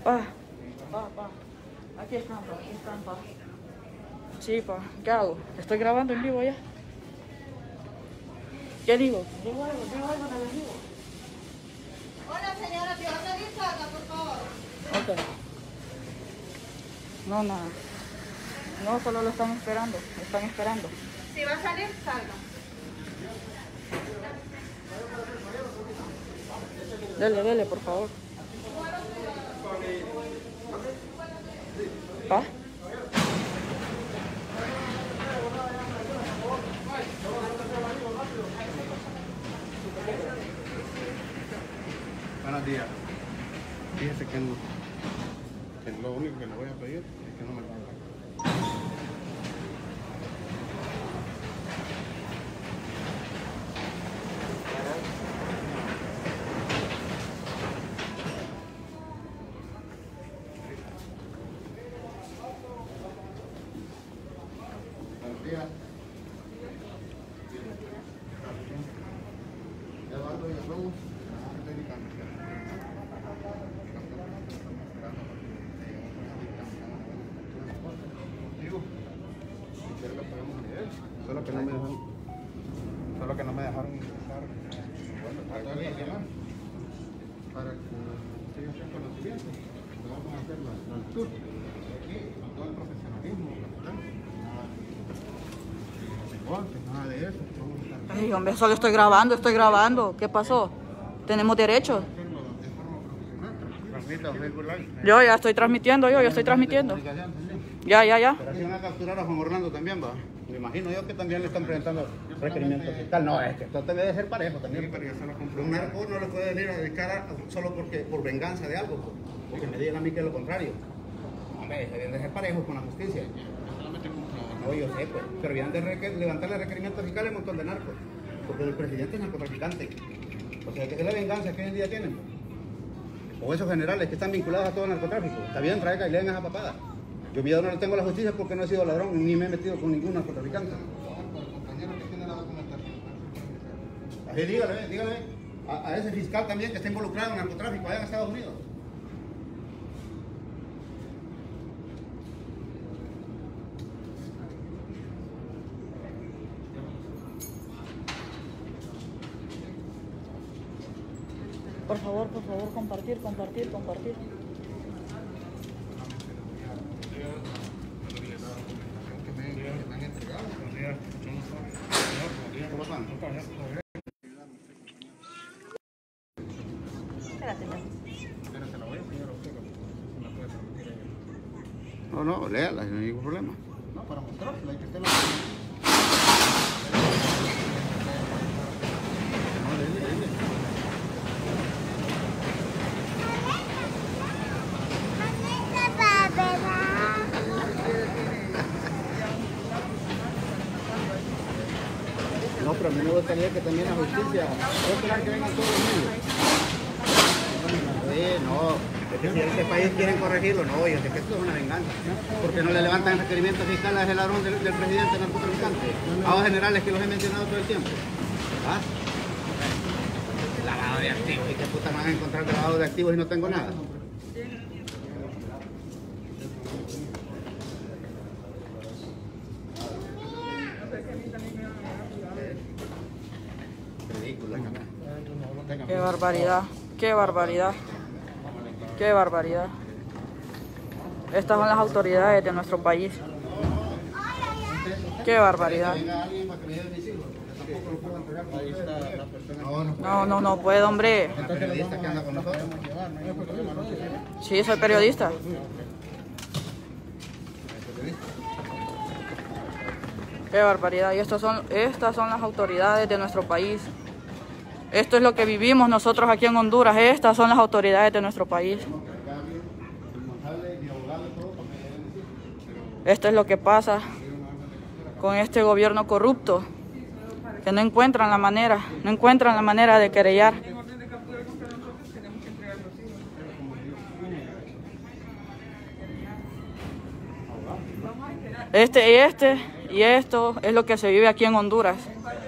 Pa. Aquí están, pa. Sí, pa. ¿Qué hago? Estoy grabando en vivo ya. ¿Qué digo? Digo algo en el vivo. Hola señora, si va a salir, salga, por favor. Ok. No, nada. No, solo lo están esperando. Si va a salir, salga. Dele, por favor. ¿Pa? Buenos días. Fíjese que lo único que le voy a pedir es que no me lo haga. Buenos días. Eduardo Villalobos, técnica. Solo que no me dejaron ingresar. Bueno, para que siga con conocimiento. Vamos a hacer la altura. Aquí, con todo el profesionalismo, nada de eso. Ay, hombre, solo estoy grabando. ¿Qué pasó? ¿Tenemos derechos? Yo ya estoy transmitiendo, Ya. Pero si van a capturar a Juan Orlando también, va. Me imagino yo que también le están presentando requerimientos fiscales. No, es que esto debe de ser parejo también. Pero yo se lo compré. Un narco no le puede venir a dedicar solo por venganza de algo, porque me digan a mí que es lo contrario. Hombre, deben de ser parejos con la justicia. No, yo sé, pues. Pero vienen de levantarle requerimientos fiscales a un montón de narcos. Porque el presidente es narcotraficante. O sea, ¿qué es la venganza que hoy en día tienen? O esos generales que están vinculados a todo el narcotráfico. Está bien, traiga y leen esa papada. Yo miedo no le tengo a la justicia porque no he sido ladrón ni me he metido con ningún narcotraficante. Compañero que tiene la documentación. Así dígale a ese fiscal también que está involucrado en narcotráfico allá en Estados Unidos. Por favor, compartir. No, léala, no hay ningún problema. No, para mostrársela, hay que estar No, pero a mí me gustaría que también la justicia, yo esperar que vengan todos los medios. Es que si en este país quieren corregirlo, no, yo sé que esto es una venganza. Porque no le levantan requerimientos fiscales a ese ladrón del presidente narcotraficante. A los generales que los he mencionado todo el tiempo. ¿Ah? Lavado de activos, ¿y qué puta me van a encontrar de lavado de activos y no tengo nada? Qué barbaridad. Estas son las autoridades de nuestro país. Qué barbaridad. No puedo, hombre. Sí, soy periodista. Qué barbaridad. Y estas son las autoridades de nuestro país. Esto es lo que vivimos nosotros aquí en Honduras. Estas son las autoridades de nuestro país. Esto es lo que pasa con este gobierno corrupto, que no encuentran la manera de querellar. Y esto es lo que se vive aquí en Honduras.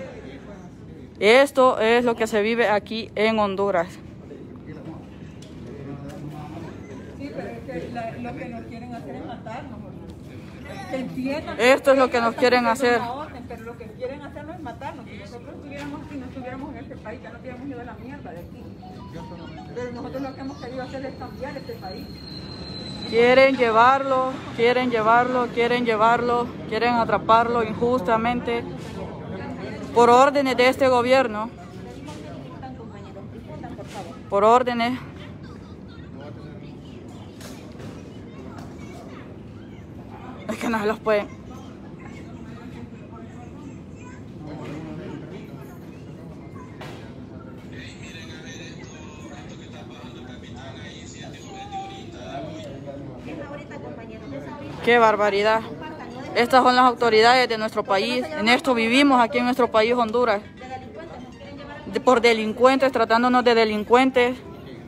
Esto es lo que se vive aquí en Honduras. Lo que nos quieren hacer es matarnos. Que entiendan Esto es lo que nos quieren hacer. Orden, pero lo que quieren hacernos es matarnos. Si nosotros estuviéramos aquí, no estuviéramos en este país, ya no hubiéramos ido a la mierda de aquí. Pero nosotros lo que hemos querido hacer es cambiar este país. Quieren llevarlo, quieren atraparlo injustamente por órdenes de este gobierno. Por órdenes. Es que no se los pueden. Qué barbaridad. Estas son las autoridades de nuestro país. En esto vivimos aquí en nuestro país, Honduras. Por delincuentes, tratándonos de delincuentes.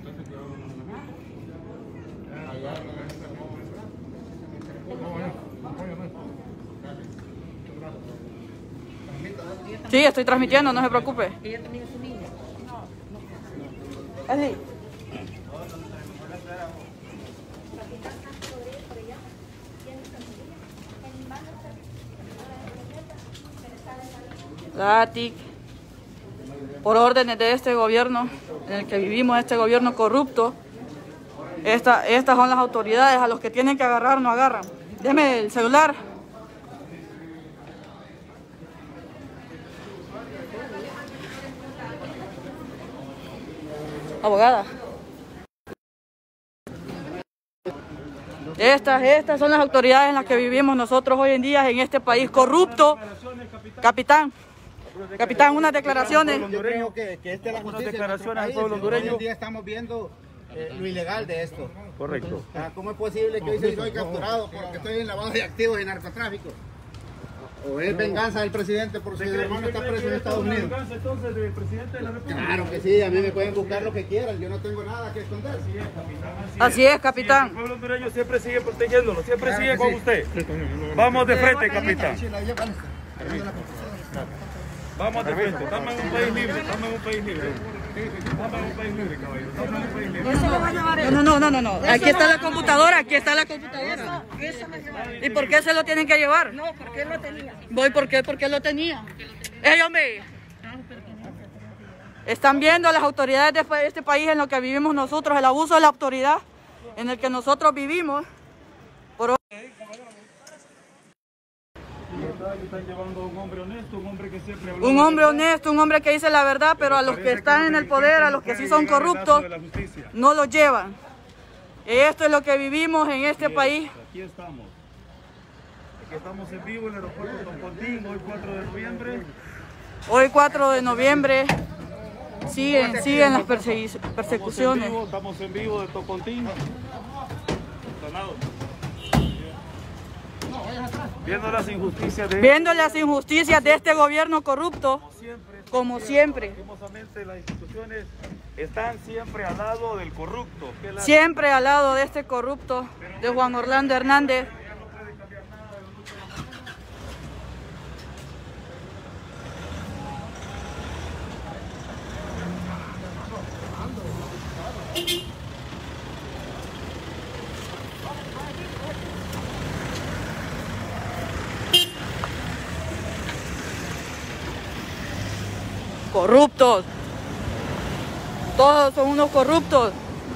Sí, estoy transmitiendo, no se preocupe. Ella también es su niña. Así. La ATIC, por órdenes de este gobierno en el que vivimos, este gobierno corrupto, estas son las autoridades a los que tienen que agarrar, no agarran. Deme el celular. Abogada. Estas son las autoridades en las que vivimos nosotros hoy en día en este país corrupto. Capitán, unas declaraciones. Yo creo que esta es la justicia. Declaraciones al pueblo hondureño. Hoy en día estamos viendo lo ilegal de esto. Correcto. ¿Cómo es posible que hoy soy capturado porque estoy en lavado de activos y narcotráfico? ¿O es venganza del presidente por si su hermano está preso en Estados Unidos? ¿Venganza entonces del presidente de la República? Claro que sí, a mí me pueden buscar lo que quieran, yo no tengo nada que esconder. Así es, capitán. El pueblo hondureño siempre sigue protegiéndolo, siempre sigue con usted. Vamos de frente, capitán. Vamos de frente, estamos en un país libre, estamos en un país libre. Estamos en un país libre, caballero. Estamos en un país libre. No. Aquí está la computadora, ¿Y por qué se lo tienen que llevar? No, porque él lo tenía. Porque lo tenía. Ellos están viendo las autoridades de este país en lo que vivimos nosotros, el abuso de la autoridad en el que nosotros vivimos. Están llevando a un hombre honesto, un hombre que siempre habló. Un hombre honesto, un hombre que dice la verdad, pero a los que están en el poder, a los que sí son corruptos, no los llevan. Esto es lo que vivimos en este país. Aquí estamos en vivo en el aeropuerto de Tocontín, hoy 4 de noviembre. Hoy 4 de noviembre siguen las persecuciones. Estamos en vivo de Tocontín. Viendo las injusticias de este gobierno corrupto, como siempre. Lastimosamente las instituciones están siempre al lado del corrupto. Siempre al lado de este corrupto, de Juan Orlando Hernández. Corruptos. Todos son unos corruptos.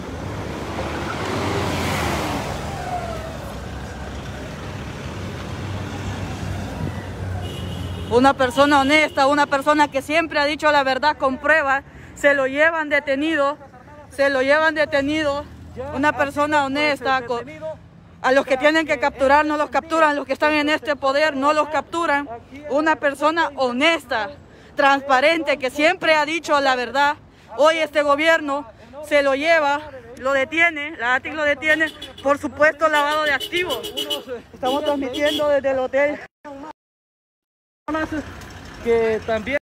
Una persona honesta, una persona que siempre ha dicho la verdad con pruebas, se lo llevan detenido. Una persona honesta, a los que tienen que capturar no los capturan, los que están en este poder no los capturan. Una persona honesta, transparente, que siempre ha dicho la verdad. Hoy este gobierno se lo lleva, lo detiene, la ATIC lo detiene por supuesto lavado de activos. Estamos transmitiendo desde el hotel. Que también